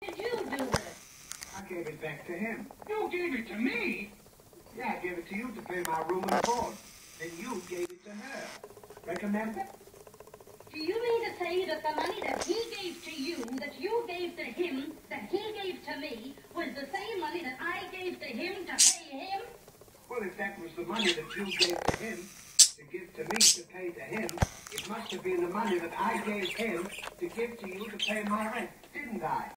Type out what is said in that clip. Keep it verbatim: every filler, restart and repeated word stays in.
What did you do with it? I gave it back to him. You gave it to me? Yeah, I gave it to you to pay my room and board. Then you gave it to her. Recommend it? Do you mean to say that the money that he gave to you, that you gave to him, that he gave to me, was the same money that I gave to him to pay him? Well, if that was the money that you gave to him, to give to me to pay to him, it must have been the money that I gave him to give to you to pay my rent, didn't I?